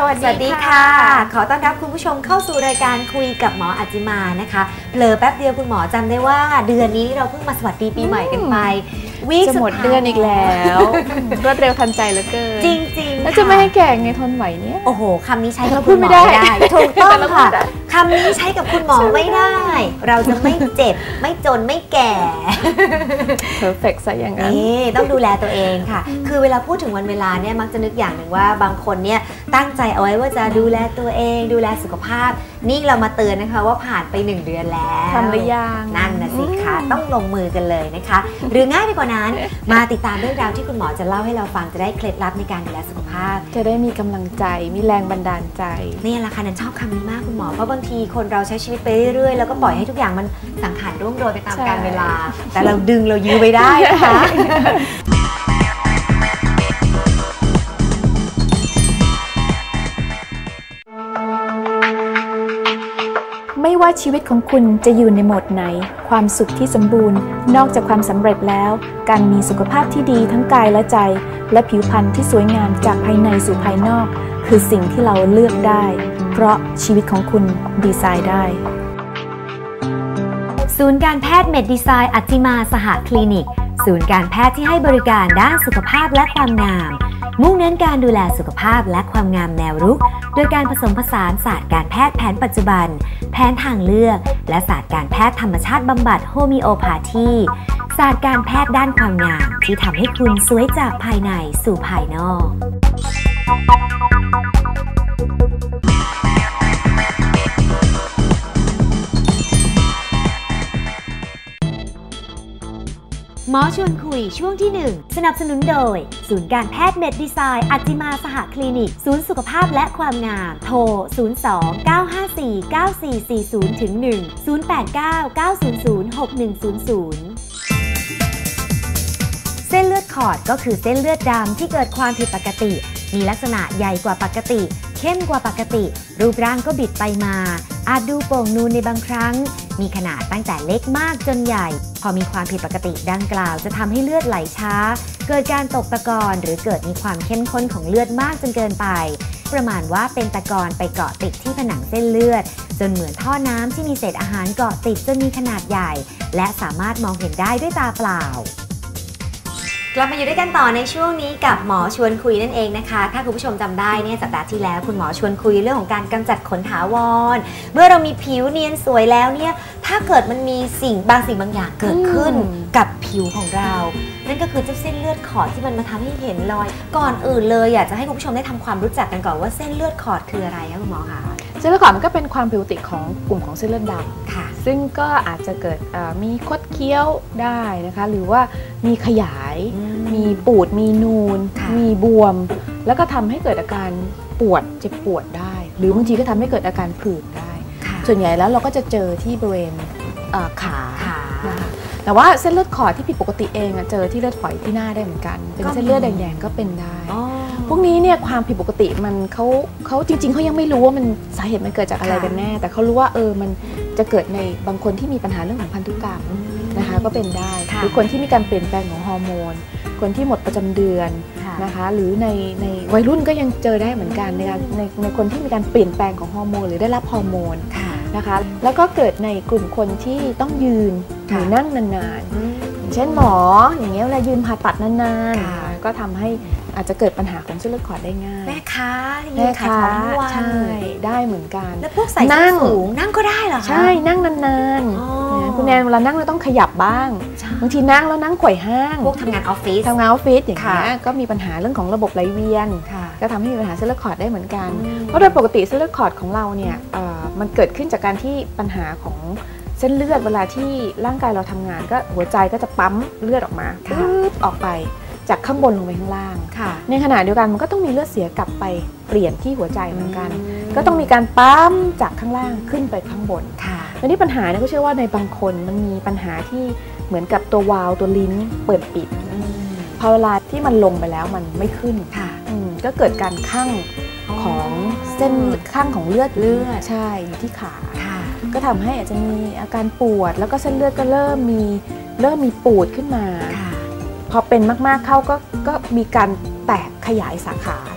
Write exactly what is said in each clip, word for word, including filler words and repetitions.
สวัสดีค่ะขอต้อนรับคุณผู้ชมเข้าสู่รายการคุยกับหมออัจจิมานะคะเผลอแป๊บเดียวคุณหมอจำได้ว่าเดือนนี้เราเพิ่งมาสวัสดีปีใหม่กันไปวีคจะหมดเดือนอีกแล้วรวดเร็วทันใจเหลือเกินจริงๆแล้วจะไม่ให้แก่ไงทนไหวเนี่ยโอ้โหคำนี้ใช้กับคุณหมอไม่ได้ถูกต้องค่ะคำนี้ใช้กับคุณหมอไม่ได้เราจะไม่เจ็บไม่จนไม่แก่ perfect ซะอย่างนั้นนี่ต้องดูแลตัวเองค่ะคือเวลาพูดถึงวันเวลาเนี่ยมักจะนึกอย่างหนึ่งว่าบางคนเนี่ยตั้งใจเอาไว้ว่าจะดูแลตัวเองดูแลสุขภาพนี่เรามาเตือนนะคะว่าผ่านไปหนึ่งเดือนแล้วทำหรือยังนั่นนะสิคะต้องลงมือกันเลยนะคะหรือง่ายไปกว่านั้นมาติดตามเรื่องราวที่คุณหมอจะเล่าให้เราฟังจะได้เคล็ดลับในการดูแลสุขภาพจะได้มีกำลังใจมีแรงบันดาลใจนี่แหละค่ะนันชอบคำนี้มากคุณหมอเพราะบางทีคนเราใช้ชีวิตไปเรื่อยๆแล้วก็ปล่อยให้ทุกอย่างมันสังขารร่วงโรยไปตามกาลเวลาแต่เราดึงเรายื้อไว้ได้นะคะไม่ว่าชีวิตของคุณจะอยู่ในโหมดไหนความสุขที่สมบูรณ์นอกจากความสำเร็จแล้วการมีสุขภาพที่ดีทั้งกายและใจและผิวพรรณที่สวยงามจากภายในสู่ภายนอกคือสิ่งที่เราเลือกได้เพราะชีวิตของคุณดีไซน์ได้ศูนย์การแพทย์เมดดีไซน์อัจจิมาสหคลินิกศูนย์การแพทย์ที่ให้บริการด้านสุขภาพและความงามมุ่งเน้นการดูแลสุขภาพและความงามแนวรุกโดยการผสมผสานศาสตร์การแพทย์แผนปัจจุบันแผนทางเลือกและศาสตร์การแพทย์ธรรมชาติบำบัดโฮมิโอพาธีศาสตร์การแพทย์ด้านความงามที่ทำให้คุณสวยจากภายในสู่ภายนอกหมอชวนคุยช่วงที่หนึ่งสนับสนุนโดยศูนย์การแพทย์เมดดีไซน์อัจจิมาสหคลินิกศูนย์สุขภาพและความงามโทรศูนย์ สอง เก้า ห้า สี่ เก้า สี่ สี่ ศูนย์ หนึ่ง ศูนย์ แปด เก้า เก้า ศูนย์ ศูนย์ หก หนึ่ง ศูนย์ ศูนย์เส้นเลือดขอดก็คือเส้นเลือดดำที่เกิดความผิดปกติมีลักษณะใหญ่กว่าปกติเข้มกว่าปกติรูปร่างก็บิดไปมาอาจดูโป่งนูนในบางครั้งมีขนาดตั้งแต่เล็กมากจนใหญ่พอมีความผิดปกติดังกล่าวจะทำให้เลือดไหลช้าเกิดการตกตะกอนหรือเกิดมีความเข้มข้นของเลือดมากจนเกินไปประมาณว่าเป็นตะกอนไปเกาะติดที่ผนังเส้นเลือดจนเหมือนท่อน้ำที่มีเศษอาหารเกาะติดจนมีขนาดใหญ่และสามารถมองเห็นได้ด้วยตาเปล่ากลับมาอยู่ด้วยกันต่อในช่วงนี้กับหมอชวนคุยนั่นเองนะคะถ้าคุณผู้ชมจำได้เนี่ยสัปดาห์ที่แล้วคุณหมอชวนคุยเรื่องของการกำจัดขนถาวรเมื่อเรามีผิวเนียนสวยแล้วเนี่ยถ้าเกิดมันมีสิ่งบางสิ่งบางอย่างเกิดขึ้นกับผิวของเรานั่นก็คือเจ้าเส้นเลือดขอดที่มันมาทำให้เห็นรอยก่อนอื่นเลยอยากจะให้คุณผู้ชมได้ทำความรู้จักกันก่อนว่าเส้นเลือดขอดคืออะไรคะคุณหมอคะเส้นเลือดขอดมันก็เป็นความผิดปกติของกลุ่มของเส้นเลือดดำค่ะซึ่งก็อาจจะเกิดมีคดเคี้ยวได้นะคะหรือว่ามีขยายมีปูดมีนูนมีบวมแล้วก็ทำให้เกิดอาการปวดเจ็บปวดได้หรือบางทีก็ทำให้เกิดอาการผื่นได้ส่วนใหญ่แล้วเราก็จะเจอที่บริเวณขานะคะแต่ว่าเส้นเลือดขอดที่ผิดปกติเองเจอที่เลือดฝอยที่หน้าได้เหมือนกันเป็นเส้นเลือดแดงๆก็เป็นได้พวกนี้เนี่ยความผิดปกติมันเขาเขาจริงๆเขายังไม่รู้ว่ามันสาเหตุมันเกิดจากอะไรกันแน่แต่เขารู้ว่าเออมันจะเกิดในบางคนที่มีปัญหาเรื่องของพันธุกรรมนะคะก็เป็นได้หรือคนที่มีการเปลี่ยนแปลงของฮอร์โมนคนที่หมดประจำเดือนนะคะหรือในในวัยรุ่นก็ยังเจอได้เหมือนกันในการในในคนที่มีการเปลี่ยนแปลงของฮอร์โมนหรือได้รับฮอร์โมนนะคะแล้วก็เกิดในกลุ่มคนที่ต้องยืนหรือนั่งนานๆอย่างเช่นหมออย่างเงี้ยเวลายืนผ่าตัดนานๆก็ทำให้อาจจะเกิดปัญหาของเส้นเลือดขอดได้ง่ายแม่ค้าแม่ค้าใช่ได้เหมือนกันแล้วพวกใส่ส้นสูงนั่งก็ได้เหรอคะใช่นั่งนานๆคุณแนนเวลานั่งเราต้องขยับบ้างบางทีนั่งแล้วนั่งไขว่ห้างพวกทำงานออฟฟิศทำงานออฟฟิศอย่างเงี้ยก็มีปัญหาเรื่องของระบบไหลเวียนก็ทำให้มีปัญหาเส้นเลือดขอดได้เหมือนกันเพราะโดยปกติเส้นเลือดขอดของเราเนี่ยมันเกิดขึ้นจากการที่ปัญหาของเส้นเลือดเวลาที่ร่างกายเราทำงานก็หัวใจก็จะปั๊มเลือดออกมาปึ๊บออกไปจากข้างบนลงไปข้างล่างในขณะเดียวกันมันก็ต้องมีเลือดเสียกลับไปเปลี่ยนที่หัวใจเหมือนกันก็ต้องมีการปั๊มจากข้างล่างขึ้นไปข้างบนและนี่ปัญหาเนี่ยก็เชื่อว่าในบางคนมันมีปัญหาที่เหมือนกับตัววาล์วตัวลิ้นเปิดปิดพอเวลาที่มันลงไปแล้วมันไม่ขึ้นก็เกิดการคั่งของเส้นข้างของเลือดเลือดใช่อยู่ที่ขาก็ทำให้อาจจะมีอาการปวดแล้วก็เส้นเลือดก็เริ่มมีเริ่มมีปูดขึ้นมาพอเป็นมากๆเข้าก็ก็มีการแตกขยายสาขา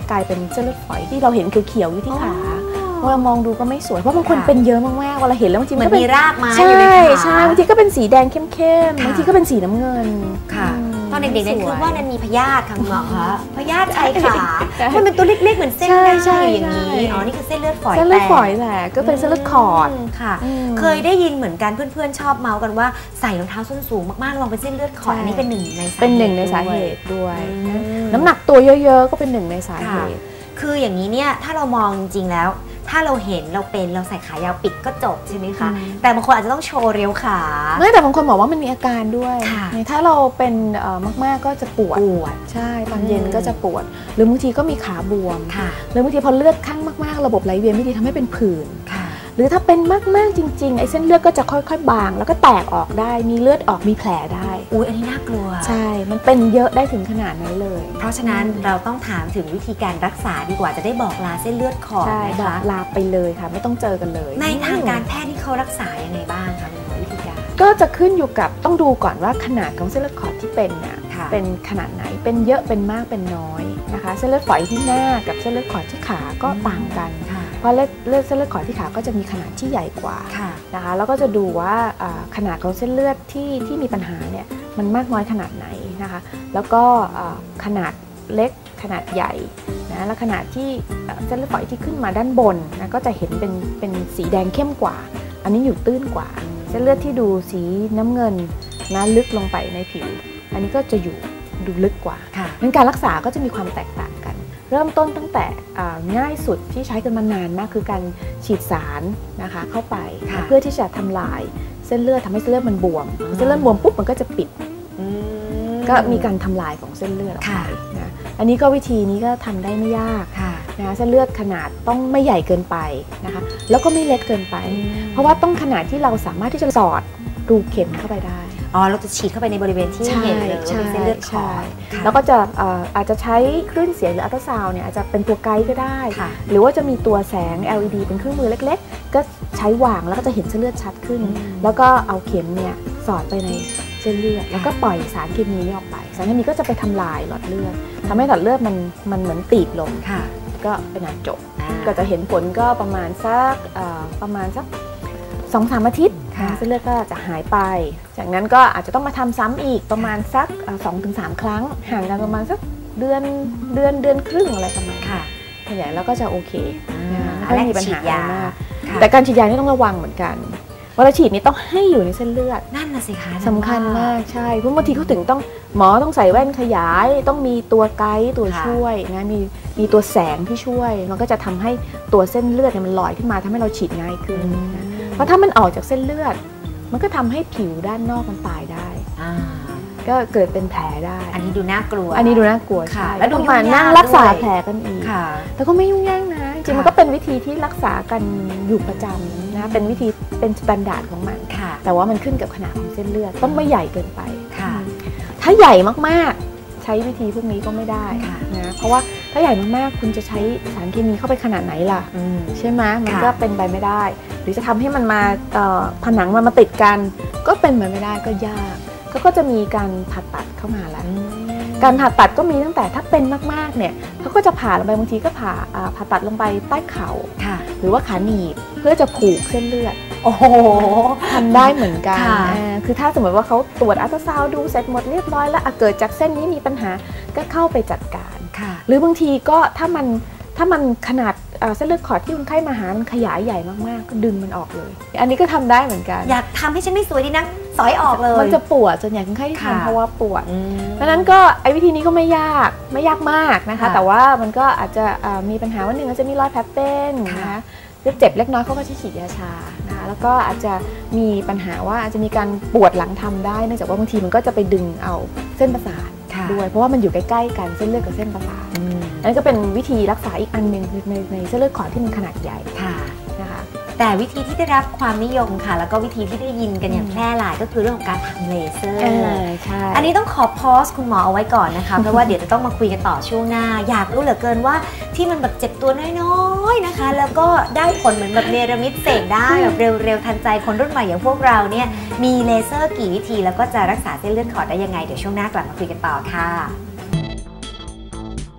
กลายเป็นเส้นเลือดฝอยที่เราเห็นเขียวๆอยู่ที่ขาเวลามองดูก็ไม่สวยเพราะบางคนเป็นเยอะมากๆเวลาเห็นแล้วบางทีมันมีรากไม้ใช่อยู่ในขาใช่บางทีก็เป็นสีแดงเข้มๆบางทีก็เป็นสีน้ำเงินค่ะตอนเด็กๆเนี่ยคือว่ามันมีพยาธิค่ะคุณหมอคะพยาธิชายขามันเป็นตัวเล็กๆเหมือนเส้นได้อย่างนี้อ๋อนี่คือเส้นเลือดฝอยเส้นเลือดฝอยแหละก็เป็นเส้นเลือดขอดค่ะเคยได้ยินเหมือนกันเพื่อนๆชอบเมาส์กันว่าใส่รองเท้าส้นสูงมากๆระวังเป็นเส้นเลือดขอดอันนี้เป็นหนึ่งในเป็นหนึ่งในสาเหตุด้วยน้ำหนักตัวเยอะๆก็เป็นหนึ่งในสาเหตุคืออย่างนี้เนี่ยถ้าเรามองจริงๆแล้วถ้าเราเห็นเราเป็นเราใส่ขายาวปิดก็จบใช่ไหมคะแต่บางคนอาจจะต้องโชว์เรียวขาไม่แต่บางคนบอกว่ามันมีอาการด้วยถ้าเราเป็นมากๆก็จะปวดปวดใช่ตอนเย็นก็จะปวดหรือบางทีก็มีขาบวมหรือบางทีพอเลือดข้างมากๆระบบไหลเวียนไม่ดีทำให้เป็นผื่นหรือถ้าเป็นมากๆจริงๆไอ้เส้นเลือดก็จะค่อยๆบางแล้วก็แตกออกได้มีเลือดออกมีแผลได้อุ้ยอันนี้น่ากลัวใช่มันเป็นเยอะได้ถึงขนาดนั้นเลยเพราะฉะนั้นเราต้องถามถึงวิธีการรักษาดีกว่าจะได้บอกลาเส้นเลือดขอดนะคะลาไปเลยค่ะไม่ต้องเจอกันเลยในทางการแพทย์ที่เขารักษายังไงบ้างคะวิธีการก็จะขึ้นอยู่กับต้องดูก่อนว่าขนาดของเส้นเลือดขอดที่เป็นเนี่ยเป็นขนาดไหนเป็นเยอะเป็นมากเป็นน้อยนะคะเส้นเลือดฝอยที่หน้ากับเส้นเลือดขอดที่ขาก็ต่างกันเพราะเลือดเส้นเลือดขอดที่ขาก็จะมีขนาดที่ใหญ่กว่านะคะแล้วก็จะดูว่าขนาดของเส้นเลือดที่ที่มีปัญหาเนี่ยมันมากน้อยขนาดไหนนะคะแล้วก็ขนาดเล็กขนาดใหญ่นะและขนาดที่เส้นเลือดฝอยที่ขึ้นมาด้านบนนะก็จะเห็นเป็นเป็นสีแดงเข้มกว่าอันนี้อยู่ตื้นกว่าเส้นเลือดที่ดูสีน้ำเงินนะลึกลงไปในผิวอันนี้ก็จะอยู่ดูลึกกว่างั้นการรักษาก็จะมีความแตกต่างกันเริ่มต้นตั้งแต่ง่ายสุดที่ใช้กันมานานมากคือการฉีดสารนะคะเข้าไปเพื่อที่จะทำลายเส้นเลือดทำให้เส้นเลือดมันบวมเส้นเลือดบวมปุ๊บมันก็จะปิดก็มีการทำลายของเส้นเลือดออกไปนะอันนี้ก็วิธีนี้ก็ทำได้ไม่ยากนะเส้นเลือดขนาดต้องไม่ใหญ่เกินไปนะคะแล้วก็ไม่เล็กเกินไปเพราะว่าต้องขนาดที่เราสามารถที่จะสอดรูเข็มเข้าไปได้อ๋อเราจะฉีดเข้าไปในบริเวณที่เห็นเลยว่าเป็นเส้นเลือดขอดแล้วก็จะอาจจะใช้คลื่นเสียงหรืออัลตราซาวน์เนี่ยอาจจะเป็นตัวไกด์ก็ได้หรือว่าจะมีตัวแสง แอล อี ดี เป็นเครื่องมือเล็กๆก็ใช้วางแล้วก็จะเห็นเส้นเลือดชัดขึ้นแล้วก็เอาเข็มเนี่ยสอดไปในเส้นเลือดแล้วก็ปล่อยสารเคมีนี้ออกไปสารเคมีก็จะไปทำลายหลอดเลือดทำให้หลอดเลือดมันมันเหมือนตีบลงก็เป็นอันจบก็จะเห็นผลก็ประมาณสักประมาณสักสองสามอาทิตย์เส้นเลือดก็จะหายไปจากนั้นก็อาจจะต้องมาทำซ้ำอีกประมาณสัก สองถึงสาม ครั้งห่างกันประมาณสักเดือนเดือนเดือนครึ่งอะไรประมาณนี้ขยายแล้วก็จะโอเคไม่มีปัญหามากแต่การฉีดยานี่ต้องระวังเหมือนกันเวลาฉีดนี่ต้องให้อยู่ในเส้นเลือดนั่นน่ะสิคะสำคัญมากใช่เพราะบางทีเขาถึงต้องหมอต้องใส่แว่นขยายต้องมีตัวไกด์ตัวช่วยนะมีมีตัวแสงที่ช่วยมันก็จะทำให้ตัวเส้นเลือดเนี่ยมันลอยขึ้นมาทำให้เราฉีดง่ายขึ้นเพราะถ้ามันออกจากเส้นเลือดมันก็ทำให้ผิวด้านนอกมันตายได้ก็เกิดเป็นแผลได้อันนี้ดูน่ากลัวอันนี้ดูน่ากลัวใช่แล้วต้องมานั่งรักษาแผลกันอีกแต่ก็ไม่ยุ่งยากนะจริงมันก็เป็นวิธีที่รักษากันอยู่ประจำนะเป็นวิธีเป็นสแตนดาร์ดของมันแต่ว่ามันขึ้นกับขนาดของเส้นเลือดต้องไม่ใหญ่เกินไปถ้าใหญ่มากๆใช้วิธีพวกนี้ก็ไม่ได้นะเพราะว่าถ้าใหญ่มากๆคุณจะใช้สารเคมีเข้าไปขนาดไหนล่ะใช่ไหมมันก็เป็นไปไม่ได้หรือจะทำให้มันมาผนังมันมาติดกันก็เป็นไปไม่ได้ก็ยากก็จะมีการผ่าตัดเข้ามาแล้วการผ่าตัดก็มีตั้งแต่ถ้าเป็นมากๆเนี่ยเขาก็จะผ่าลงไปบางทีก็ผ่าผ่าตัดลงไปใต้เข่าหรือว่าขาหนีบเพื่อจะผูกเส้นเลือดโอ้โหทำได้เหมือนกันคือถ้าสมมติว่าเขาตรวจอัลตราซาวด์ดูเสร็จหมดเรียบร้อยแล้วเกิดจากเส้นนี้มีปัญหาก็เข้าไปจัดการหรือบางทีก็ถ้ามันถ้ามันขนาดเส้นเลือดขอดที่คนไข้มาหามันขยายใหญ่มากๆก็ดึงมันออกเลยอันนี้ก็ทำได้เหมือนกันอยากทำให้ฉันไม่สวยดีนะสอยออกเลยมันจะปวดส่วนใหญ่คนไข้ที่ทำเพราะว่าปวดเพราะนั้นก็ไอ้วิธีนี้ก็ไม่ยากไม่ยากมากนะคะแต่ว่ามันก็อาจจะมีปัญหาว่าหนึ่งอาจจะมีรอยแผลเป็นนะคะเจ็บเล็กน้อยเขาก็จะฉีดยาชานะคะแล้วก็อาจจะมีปัญหาว่าอาจจะมีการปวดหลังทำได้เนื่องจากว่าบางทีมันก็จะไปดึงเอาเส้นประสาทด้วยเพราะว่ามันอยู่ใกล้ๆกันเส้นเลือดกับเส้นประสาทอันนี้ก็เป็นวิธีรักษาอีกอันหนึ่งในในเส้นเลือดขอดที่มันขนาดใหญ่นะคะแต่วิธีที่ได้รับความนิยมค่ะแล้วก็วิธีที่ได้ยินกันอย่างแพร่หลายก็คือเรื่องของการทำเลเซอร์อันนี้ต้องขอพอสคุณหมอเอาไว้ก่อนนะคะเพราะว่าเดี๋ยวจะต้องมาคุยกันต่อช่วงหน้าอยากรู้เหลือเกินว่าที่มันแบบเจ็บตัวน้อยๆนะคะแล้วก็ได้ผลเหมือนแบบเนรมิตเสกได้แบบเร็วๆทันใจคนรุ่นใหม่อย่างพวกเราเนี่ยมีเลเซอร์กี่วิธีแล้วก็จะรักษาเส้นเลือดขอดได้ยังไงเดี๋ยวช่วงหน้ากลับมาคุยกันต่อค่ะ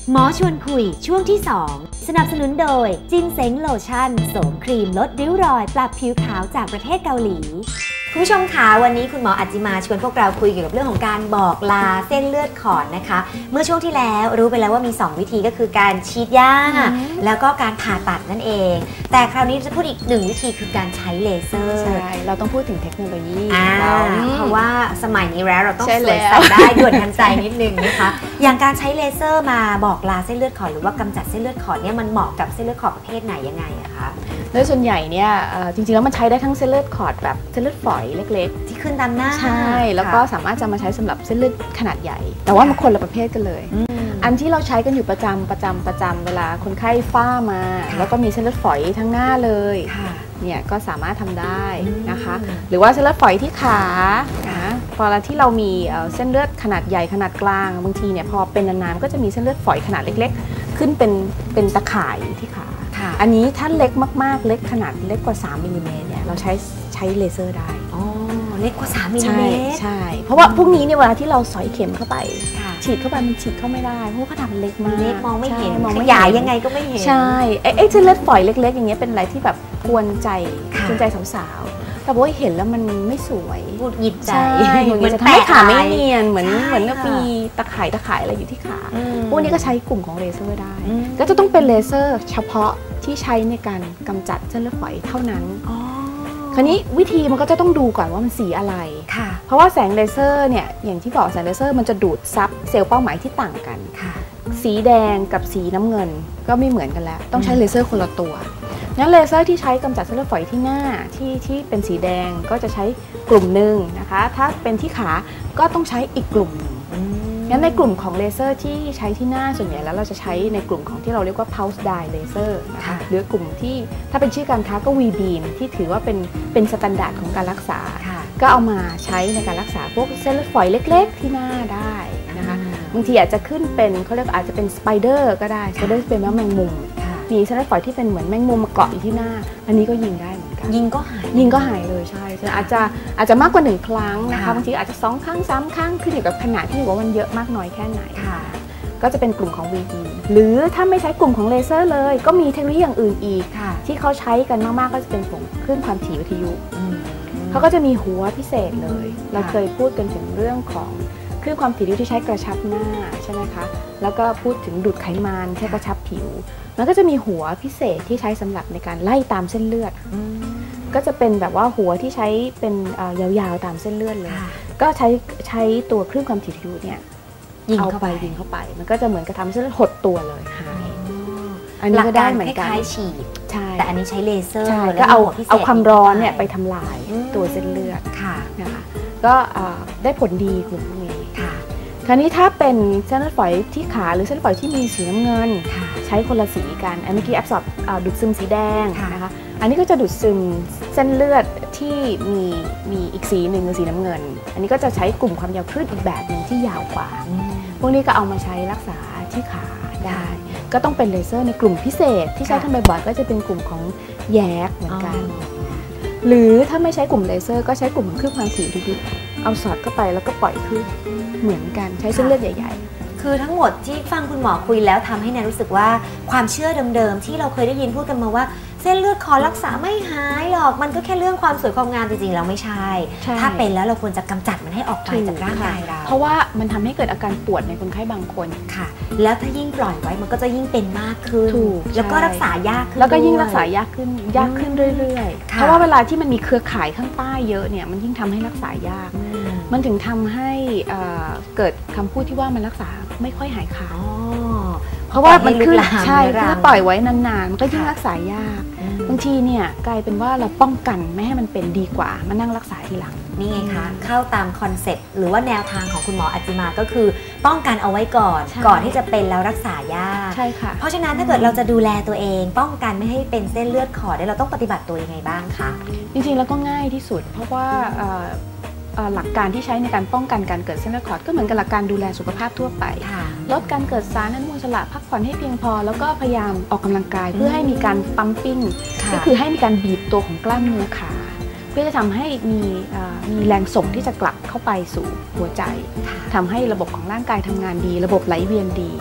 หมอชวนคุยช่วงที่สองสนับสนุนโดยจินเซ็งโลชั่นโสมครีมลดริ้วรอยปรับผิวขาวจากประเทศเกาหลีคุณผู้ชมคะวันนี้คุณหมออัจจิมาชวนพวกเราคุยเกี่ยวกับเรื่องของการบอกลาเส้นเลือดขอดนะคะเมื่อช่วงที่แล้วรู้ไปแล้วว่ามีสองวิธีก็คือการฉีดยาแล้วก็การผ่าตัดนั่นเองแต่คราวนี้จะพูดอีกหนึ่งวิธีคือการใช้เลเซอร์ใช่เราต้องพูดถึงเทคโนโลยีเพราะว่าสมัยนี้แล้วเราต้องสวยใสได้ด่วนทันใจนิดนึงนะคะอย่างการใช้เลเซอร์มาบอกลาเส้นเลือดขอดหรือว่ากำจัดเส้นเลือดขอดเนี่ยมันเหมาะกับเส้นเลือดขอดประเภทไหนยังไงอะคะโดยส่วนใหญ่เนี่ยจริงๆแล้วมันใช้ได้ทั้งเส้นเลือดขอดแบบเส้นเลือดฝอยเล็กๆที่ขึ้นตามหน้าใช่แล้วก็สามารถจะมาใช้สำหรับเส้นเลือดขนาดใหญ่แต่ว่ามันคนละประเภทกันเลยอันที่เราใช้กันอยู่ประจำประจำประจำเวลาคนไข้ฝ้ามาแล้วก็มีเส้นเลือดฝอยทั้งหน้าเลยเนี่ยก็สามารถทำได้นะคะหรือว่าเส้นเลือดฝอยที่ขานะพอเวลาที่เรามีเส้นเลือดขนาดใหญ่ขนาดกลางบางทีเนี่ยพอเป็นนานๆก็จะมีเส้นเลือดฝอยขนาดเล็กๆขึ้นเป็นเป็นตะข่ายที่ขาอันนี้ถ้าเล็กมากๆเล็กขนาดเล็กกว่าสามมิลลิเมตรเนี่ยเราใช้ใช้เลเซอร์ได้เล็กกว่าสามมิลลิเมตรใช่เพราะว่าพวกนี้เนี่ยเวลาที่เราสอยเข็มเข้าไปฉีดเข้าไปมันฉีดเข้าไม่ได้เพราะขนาดมันเล็กมากเล็กมองไม่เห็นขยายยังไงก็ไม่เห็นใช่ไอ้ไอ้เส้นเลือดฝอยเล็กๆอย่างเงี้ยเป็นอะไรที่แบบกวนใจกวนใจสาวๆแต่ว่าเห็นแล้วมันไม่สวยหงุดหงิดใจเหมือนจะทำให้ขาไม่เนียนเหมือนเหมือนกับมีตะข่ายตะข่ายอะไรอยู่ที่ขาพวกนี้ก็ใช้กลุ่มของเลเซอร์ได้ก็จะต้องเป็นเลเซอร์เฉพาะที่ใช้ในการกำจัดเส้นเลือดฝอยเท่านั้นคราวนี้วิธีมันก็จะต้องดูก่อนว่ามันสีอะไรเพราะว่าแสงเลเซอร์เนี่ยอย่างที่บอกแสงเลเซอร์มันจะดูดซับเซลล์เป้าหมายที่ต่างกันสีแดงกับสีน้ำเงินก็ไม่เหมือนกันแล้วต้องใช้เลเซอร์คนละตัวงั้นเลเซอร์ที่ใช้กำจัดเส้นเลือดฝอยที่หน้าที่ที่เป็นสีแดงก็จะใช้กลุ่มหนึ่งนะคะถ้าเป็นที่ขาก็ต้องใช้อีกกลุ่มหนึ่งงั้นในกลุ่มของเลเซอร์ที่ใช้ที่หน้าส่วนใหญ่แล้วเราจะใช้ในกลุ่มของที่เราเรียกว่า pulse dye laser นะคะหรือกลุ่มที่ถ้าเป็นชื่อการค้าก็ วี บีม ที่ถือว่าเป็นเป็นสแตนดาร์ดของการรักษาก็เอามาใช้ในการรักษาพวกเส้นเลือดฝอยเล็กๆที่หน้าได้นะคะบางทีอาจจะขึ้นเป็นเขาเรียกอาจจะเป็นสไปเดอร์ก็ได้สไปเดอร์เป็นแมงมุมมีเส้นเลือดฝอยที่เป็นเหมือนแมงมุมมาเกาะอยู่ที่หน้าอันนี้ก็ยิงได้เหมือนกันยิงก็หายยิงก็หายเลยใช่อาจจะอาจจะมากกว่าหนึ่งครั้งนะคะบางทีอาจจะสองครั้งสามครั้งขึ้นอยู่กับขนาดที่ว่ามันเยอะมากน้อยแค่ไหนก็จะเป็นกลุ่มของ วี บี หรือถ้าไม่ใช้กลุ่มของเลเซอร์เลยก็มีเทคโนโลยีอย่างอื่นอีกที่เขาใช้กันมากๆก็จะเป็นของคลื่นความถี่วิทยุเขาก็จะมีหัวพิเศษเลยเราเคยพูดกันถึงเรื่องของคลื่นความถี่ที่ใช้กระชับหน้าใช่ไหมคะแล้วก็พูดถึงดูดไขมันใช้กระชับผิวมันก็จะมีหัวพิเศษที่ใช้สำหรับในการไล่ตามเส้นเลือดก็จะเป็นแบบว่าหัวที่ใช้เป็นยาวๆตามเส้นเลือดเลยก็ใช้ใช้ตัวคลื่นความถี่วิทยุเนี่ยยิงเข้าไปยิงเข้าไปมันก็จะเหมือนกับทำเส้นเลือดหดตัวเลยหายอันนี้ก็ได้เหมือนกันคล้ายๆฉีดแต่อันนี้ใช้เลเซอร์ก็เอาเอาความร้อนเนี่ยไปทำลายตัวเส้นเลือดนะคะก็ได้ผลดีกลุ่มนี้คราวนี้ถ้าเป็นเส้นเลือดฝอยที่ขาหรือเส้นเลือดฝอยที่มีสีน้ำเงินใช้คนละสีกันอันเมื่อกี้แอบสอบดูดซึมสีแดงนะคะอันนี้ก็จะดูดซึมเส้นเลือดที่มีมีอีกสีหนึ่งคือสีน้ำเงินอันนี้ก็จะใช้กลุ่มความยาวคลื่นอีกแบบหนึ่งที่ยาวกว่าพวกนี้ก็เอามาใช้รักษาที่ขาได้ก็ต้องเป็นเลเซอร์ในกลุ่มพิเศษที่ใช้ทำบ่อยๆก็จะเป็นกลุ่มของแยกเหมือนกันหรือถ้าไม่ใช้กลุ่มเลเซอร์ก็ใช้กลุ่มของคลื่นความถี่วิทยุเอาสอดเข้าไปแล้วก็ปล่อยขึ้นเหมือนกันใช้เส้นเลือดใหญ่ๆคือทั้งหมดที่ฟังคุณหมอคุยแล้วทำให้แนนรู้สึกว่าความเชื่อเดิมๆที่เราเคยได้ยินพูดกันมาว่าเส้นเลือดขอดรักษาไม่หายหรอกมันก็แค่เรื่องความสวยความงามจริงๆแล้วไม่ใช่ถ้าเป็นแล้วเราควรจะกำจัดมันให้ออกไปจากร่างกายเราเพราะว่ามันทำให้เกิดอาการปวดในคนไข้บางคนค่ะแล้วถ้ายิ่งปล่อยไว้มันก็จะยิ่งเป็นมากขึ้นแล้วก็รักษายากขึ้นแล้วก็ยิ่งรักษายากขึ้นยากขึ้นเรื่อยๆเพราะว่าเวลาที่มันมีเครือข่ายข้างใต้เยอะเนี่ยมันยิ่งทำให้รักษายากมันถึงทำให้เกิดคำพูดที่ว่ามันรักษาไม่ค่อยหายขาดเพราะว่ามันคือใช่ถ้าปล่อยไว้นานๆมันก็ยิ่งรักษายากบางทีเนี่ยกลายเป็นว่าเราป้องกันไม่ให้มันเป็นดีกว่ามานั่งรักษาทีหลังนี่ไงคะเข้าตามคอนเซ็ปต์หรือว่าแนวทางของคุณหมออัจจิมาก็คือป้องกันเอาไว้ก่อนก่อนที่จะเป็นแล้วรักษายากใช่ค่ะเพราะฉะนั้นถ้าเกิดเราจะดูแลตัวเองป้องกันไม่ให้เป็นเส้นเลือดขอดเราต้องปฏิบัติตัวยังไงบ้างคะจริงๆแล้วก็ง่ายที่สุดเพราะว่าหลักการที่ใช้ในการป้องกันการเกิดเส้นเลือดขอดก็เหมือนกับหลักการดูแลสุขภาพทั่วไปลดการเกิดสารอนุมูลอิสระพักผ่อนให้เพียงพอแล้วก็พยายามออกกำลังกายเพื่อให้มีการปั๊มปิ้งก็คือให้มีการบีบตัวของกล้ามเนื้อขาเพื่อจะทำให้มีมีแรงส่งที่จะกลับเข้าไปสู่หัวใจทำให้ระบบของร่างกายทำงานดีระบบไหลเวียนดี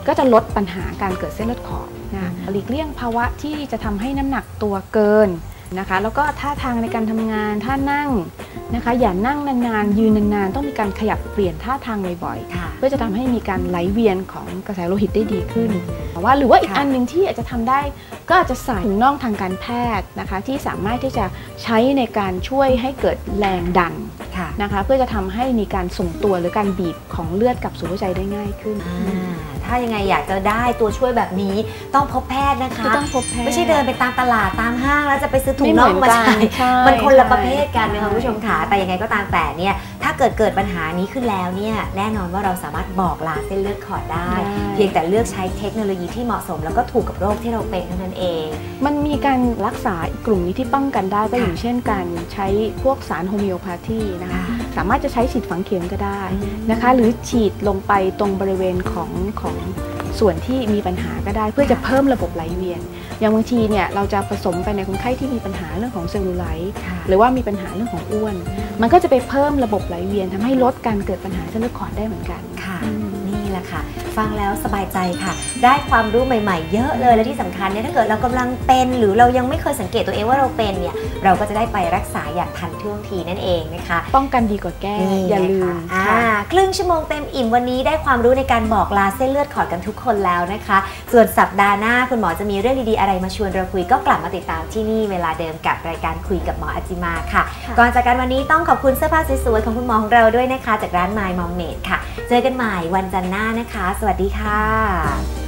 ก็จะลดปัญหาการเกิดเส้นเลือดขอดนะหลีกเลี่ยงภาวะที่จะทำให้น้ำหนักตัวเกินนะคะแล้วก็ท่าทางในการทำงานท่านั่งนะคะอย่านั่งนานๆยืนนานๆต้องมีการขยับเปลี่ยนท่าทางบ่อยๆเพื่อจะทำให้มีการไหลเวียนของกระแสโลหิตได้ดีขึ้นแต่ว่าหรือว่าอีกอันหนึ่งที่อาจจะทำได้ก็อาจจะใส่ถุงน่องทางการแพทย์นะคะที่สามารถที่จะใช้ในการช่วยให้เกิดแรงดันนะคะเพื่อจะทำให้มีการส่งตัวหรือการบีบของเลือดกลับสู่หัวใจได้ง่ายขึ้นถ้ายังไงอยากจะได้ตัวช่วยแบบนี้ต้องพบแพทย์นะคะต้องพบแพทย์ไม่ใช่เดินไปตามตลาดตามห้างแล้วจะไปซื้อถุงน่องมาใช้มันคนละประเภทกันนะคะผู้ชมค่ะแต่ยังไงก็ตามแต่เนี่ยถ้าเกิดเกิดปัญหานี้ขึ้นแล้วเนี่ยแน่นอนว่าเราสามารถบอกลาเส้นเลือดขอดได้เพียงแต่เลือกใช้เทคโนโลยีที่เหมาะสมแล้วก็ถูกกับโรคที่เราเป็นเท่านั้นเองมันมีการรักษาอีกกลุ่มนี้ที่ป้องกันได้ก็อย่างเช่นการใช้พวกสารโฮมิโอพาธีนะคะสามารถจะใช้ฉีดฝังเข็มก็ได้นะคะหรือฉีดลงไปตรงบริเวณของของส่วนที่มีปัญหาก็ได้เพื่อจะเพิ่มระบบไหลเวียนอย่างบางทีเนี่ยเราจะผสมไปในคนไข้ที่มีปัญหาเรื่องของเซลลูไลท์หรือว่ามีปัญหาเรื่องของอ้วนมันก็จะไปเพิ่มระบบไหลเวียนทำให้ลดการเกิดปัญหาเส้นเลือดขอดได้เหมือนกันค่ะนี่แหละค่ะฟังแล้วสบายใจค่ะได้ความรู้ใหม่ๆเยอะเลยและที่สำคัญเนี่ยถ้าเกิดเรากำลังเป็นหรือเรายังไม่เคยสังเกตตัวเองว่าเราเป็นเนี่ยเราก็จะได้ไปรักษาอย่างทันท่วงทีนั่นเองนะคะป้องกันดีกว่าแก้อย่าลืมค่ะครึ่งชั่วโมงเต็มอิ่มวันนี้ได้ความรู้ในการบอกลาเส้นเลือดขอดกันทุกคนแล้วนะคะส่วนสัปดาห์หน้าคุณหมอจะมีเรื่องดีๆอะไรมาชวนเราคุยก็กลับมาติดตามที่นี่เวลาเดิมกับรายการคุยกับหมออาจิมาค่ะก่อนจากกันวันนี้ต้องขอบคุณเสื้อผ้าสวยๆของคุณหมอของเราด้วยนะคะจากร้าน My Mom Made ค่ะเจอกันใหม่วันจันทร์หน้านะคะสวัสดีค่ะ